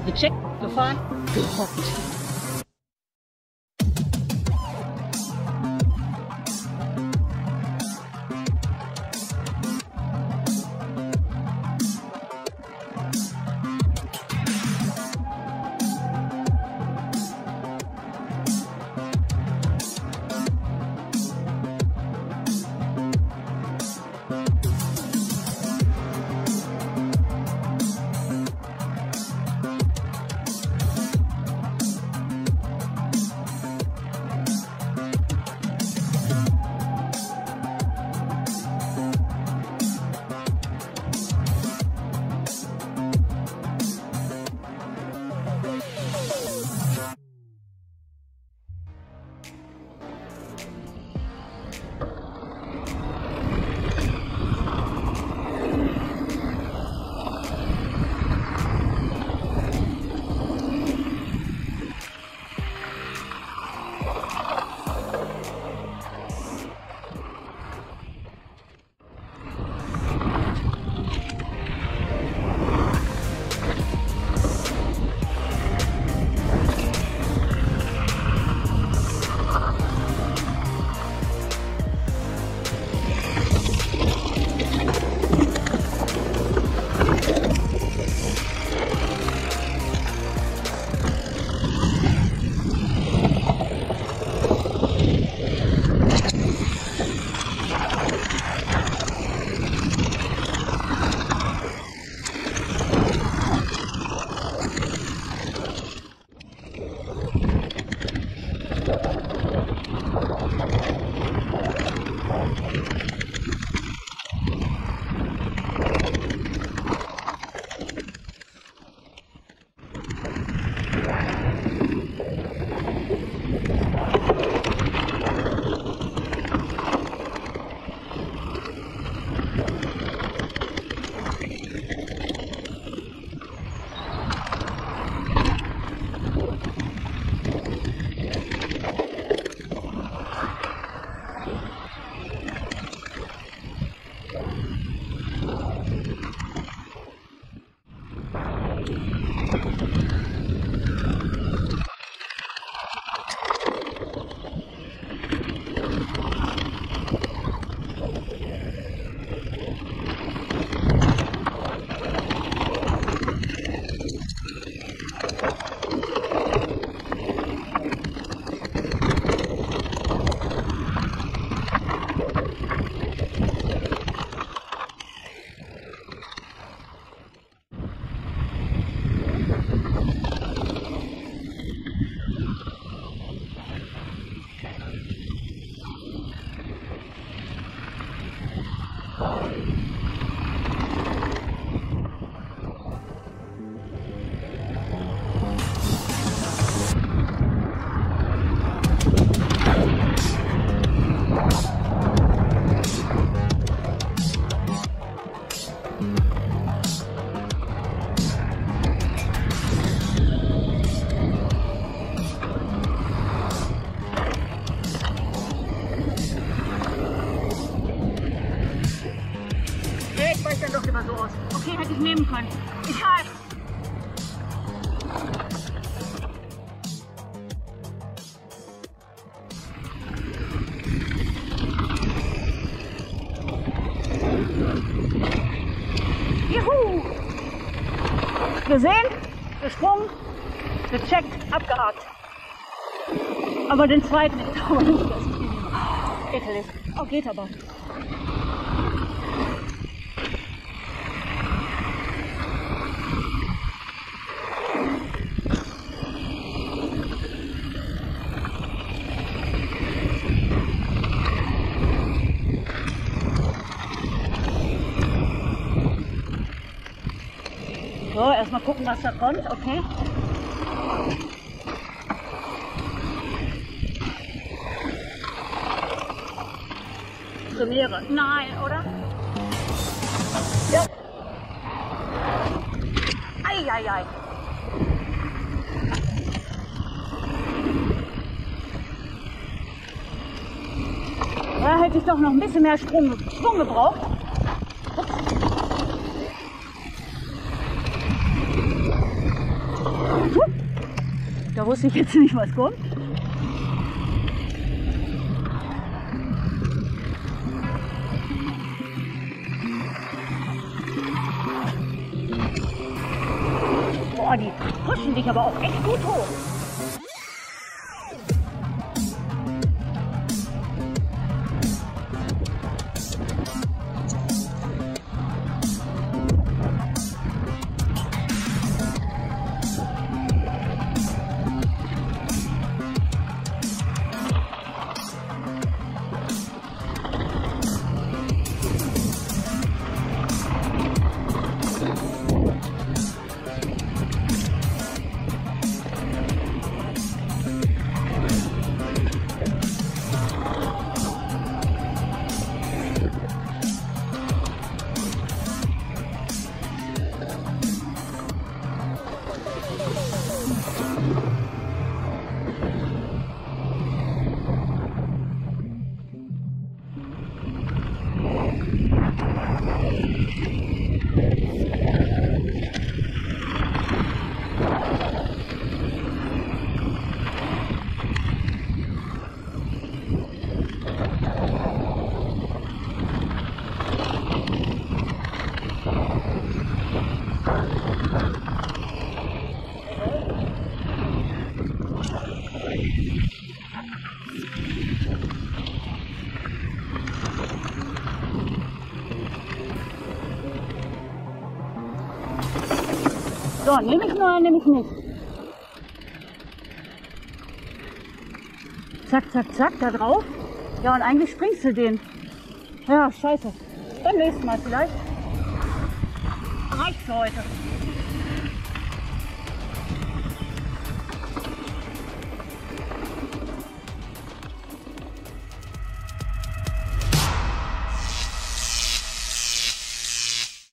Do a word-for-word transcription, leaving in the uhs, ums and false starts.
Gecheckt, gefahren, gehockt. Okay, hätte ich nehmen können. Ich halt. Juhu! Gesehen, gesprungen, gecheckt, abgehakt. Aber den zweiten, ich glaube nicht, dass ich ihn nehme. Ekelig. Oh, geht aber. So, erstmal gucken, was da kommt, okay? Premiere. Nein, oder? Ja. Eieiei. Da hätte ich doch noch ein bisschen mehr Sprung, Sprung gebraucht. Ups. wusste ich jetzt nicht, was kommt. Boah, die pushen dich aber auch echt gut hoch. So, nehme ich nur, nehme ich nicht. Zack, zack, zack, da drauf. Ja, und eigentlich springst du den. Ja, scheiße. Beim nächsten Mal vielleicht. Reicht für heute.